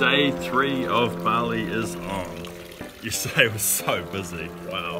Day 3 of Bali is on. Yesterday was so busy, wow.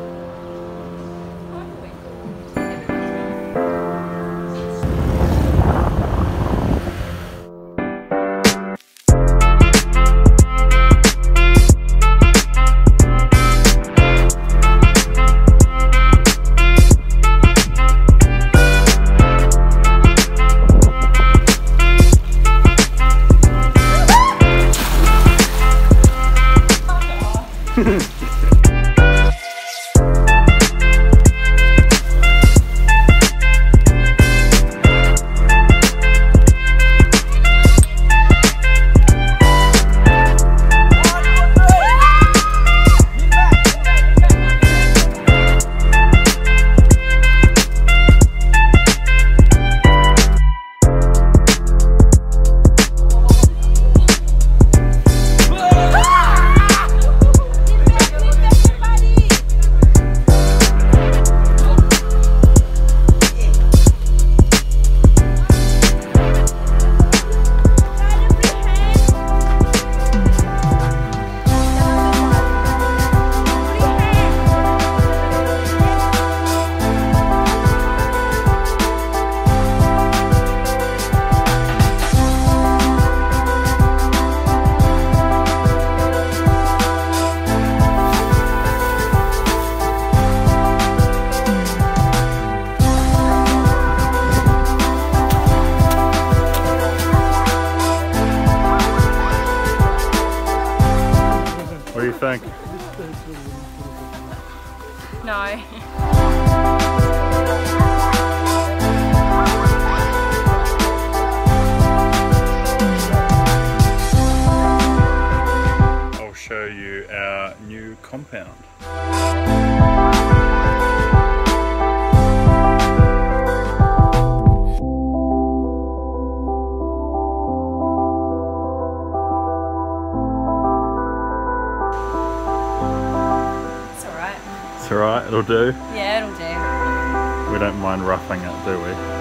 What do you think? No. I'll show you our new compound. It's alright. It's alright, it'll do. Yeah, it'll do. We don't mind roughing it, do we?